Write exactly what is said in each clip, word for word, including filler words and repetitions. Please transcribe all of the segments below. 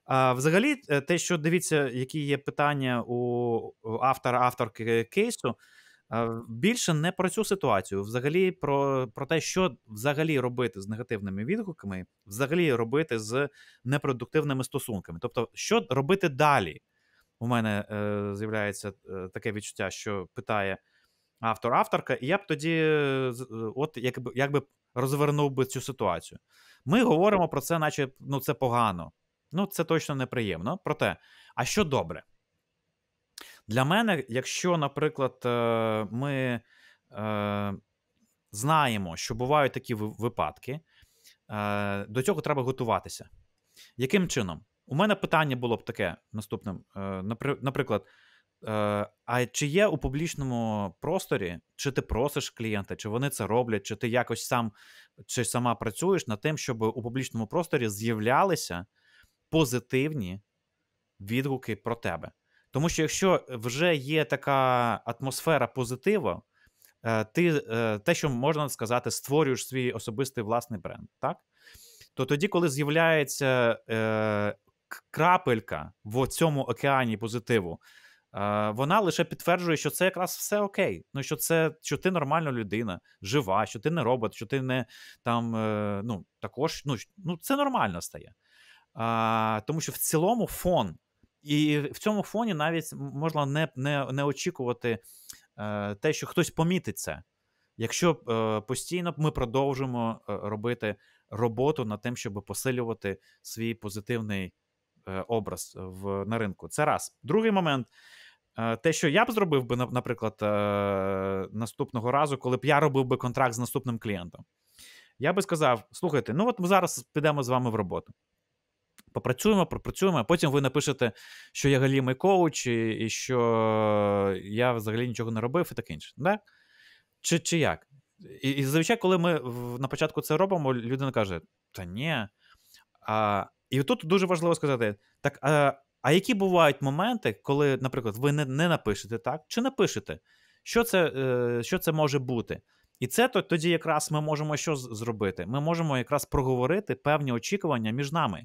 А, взагалі, те, що дивіться, які є питання у автора-авторки кейсу, більше не про цю ситуацію, взагалі про, про те, що взагалі робити з негативними відгуками, взагалі робити з непродуктивними стосунками. Тобто, що робити далі? У мене е, з'являється е, таке відчуття, що питає автор-авторка, і я б тоді е, от якби, якби розвернув би цю ситуацію. Ми говоримо про це, наче ну, це погано. Ну, це точно неприємно. Проте, а що добре? Для мене, якщо, наприклад, ми е, знаємо, що бувають такі випадки, е, до цього треба готуватися. Яким чином? У мене питання було б таке наступним. Е, наприклад, е, а чи є у публічному просторі, чи ти просиш клієнта, чи вони це роблять, чи ти якось сам, чи сама працюєш над тим, щоб у публічному просторі з'являлися позитивні відгуки про тебе. Тому що якщо вже є така атмосфера позитиву, ти, те, що можна сказати, створюєш свій особистий власний бренд, так? То тоді, коли з'являється е, крапелька в цьому океані позитиву, е, вона лише підтверджує, що це якраз все окей. Ну, що, це, що ти нормальна людина, жива, що ти не робот, що ти не там, е, ну, також, ну, ну, це нормально стає. Е, тому що в цілому фон, і в цьому фоні навіть можна не, не, не очікувати е, те, що хтось помітить це. Якщо е, постійно ми продовжимо е, робити роботу над тим, щоб посилювати свій позитивний е, образ в, на ринку. Це раз. Другий момент. Е, те, що я б зробив би, наприклад, е, наступного разу, коли б я робив би контракт з наступним клієнтом. Я би сказав, слухайте, ну от ми зараз підемо з вами в роботу. Попрацюємо, пропрацюємо, а потім ви напишете, що я галімий коуч, і, і що я взагалі нічого не робив і таке інше. Да? Чи, чи як? І, і зазвичай, коли ми в, на початку це робимо, людина каже, та ні. А, і тут дуже важливо сказати, так, а, а які бувають моменти, коли, наприклад, ви не, не напишете так, чи напишете? Що це, е, що це може бути? І це то, тоді якраз ми можемо що зробити? Ми можемо якраз проговорити певні очікування між нами.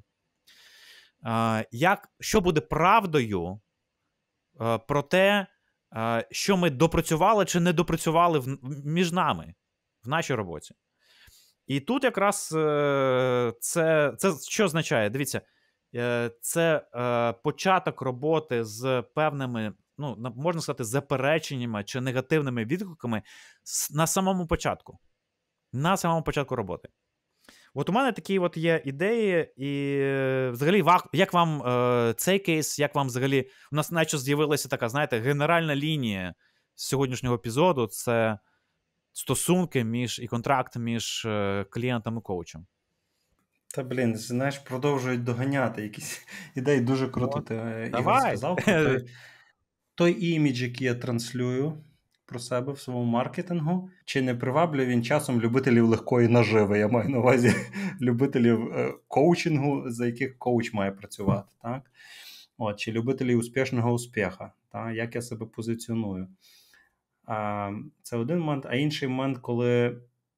Е, як, що буде правдою е, про те, е, що ми допрацювали чи не допрацювали в, між нами в нашій роботі. І тут якраз е, це, це що означає? Дивіться, е, це е, початок роботи з певними, ну, можна сказати, запереченнями чи негативними відгуками на самому початку. На самому початку роботи. От у мене такі от є ідеї, і взагалі, як вам е, цей кейс, як вам взагалі, у нас наче з'явилася така, знаєте, генеральна лінія сьогоднішнього епізоду, це стосунки між і контракт між е, клієнтом і коучем. Та, блін, знаєш, продовжують доганяти якісь ідеї, дуже круто ти, Ігор, сказав. Той, той імідж, який я транслюю про себе в своєму маркетингу, чи не приваблює він часом любителів легкої наживи, я маю на увазі любителів е, коучингу, за яких коуч має працювати, так? От, чи любителів успішного успіха, так? Як я себе позиціоную. А, це один момент, а інший момент, коли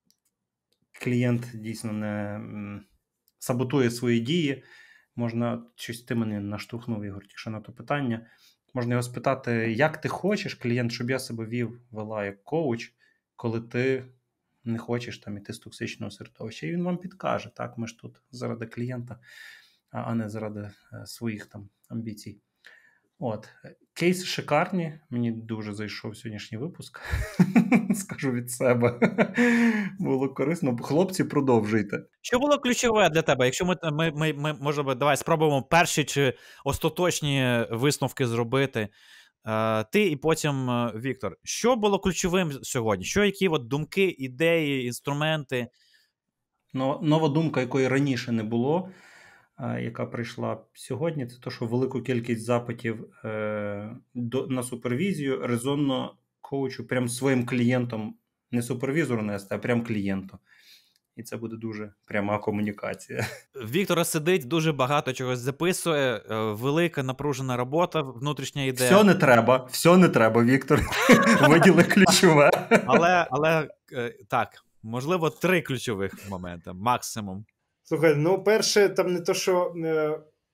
клієнт дійсно не саботує свої дії, можна, щось ти мене наштовхнув, Ігор, якщо на то питання, можна його спитати, як ти хочеш, клієнт, щоб я себе вів, вела як коуч, коли ти не хочеш там іти з токсичного середовища. І він вам підкаже, так, ми ж тут заради клієнта, а не заради своїх там амбіцій. От, кейси шикарні, мені дуже зайшов сьогоднішній випуск, скажу від себе, було корисно. Хлопці, продовжуйте. Що було ключове для тебе? Якщо ми, ми, ми, ми можемо, давай спробуємо перші чи остаточні висновки зробити, ти і потім Віктор. Що було ключовим сьогодні? Що, які от думки, ідеї, інструменти? Нова думка, якої раніше не було, яка прийшла сьогодні, це те, що велику кількість запитів е, до, на супервізію резонно коучу прям своїм клієнтом, не супервізору нести, а прям клієнту. І це буде дуже пряма комунікація. Віктора сидить, дуже багато чогось записує, велика напружена робота, внутрішня ідея. Все не треба, все не треба, Віктор. Виділи ключове. Але, але так, можливо, три ключових моменти, максимум. Слухай, ну перше, там не то, що е,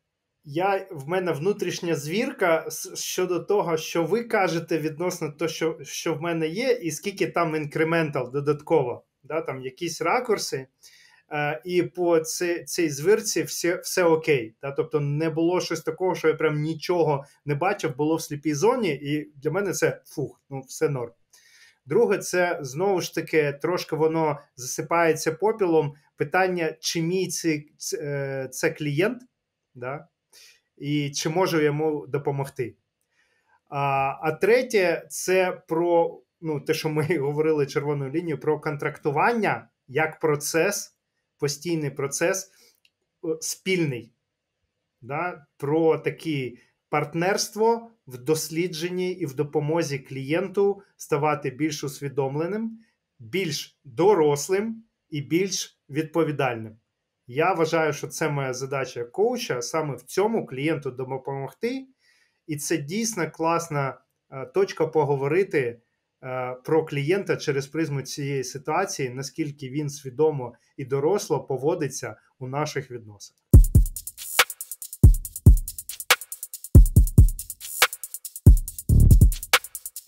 я, в мене внутрішня звірка щодо того, що ви кажете відносно того, що, що в мене є, і скільки там інкрементал додатково, да, там якісь ракурси, е, і по цій, цій звірці все, все окей. Да, тобто не було щось такого, що я прям нічого не бачив, було в сліпій зоні, і для мене це фух, ну все норм. Друге, це, знову ж таки, трошки воно засипається попілом. Питання, чи мій це, це, це клієнт, да? І чи можу йому допомогти. А, а третє, це про, ну, те, що ми говорили червоною лінією, про контрактування як процес, постійний процес, спільний. Да? Про такі партнерство в дослідженні і в допомозі клієнту ставати більш усвідомленим, більш дорослим і більш відповідальним. Я вважаю, що це моя задача як коуча, саме в цьому клієнту допомогти. І це дійсно класна а, точка поговорити а, про клієнта через призму цієї ситуації, наскільки він свідомо і доросло поводиться у наших відносинах.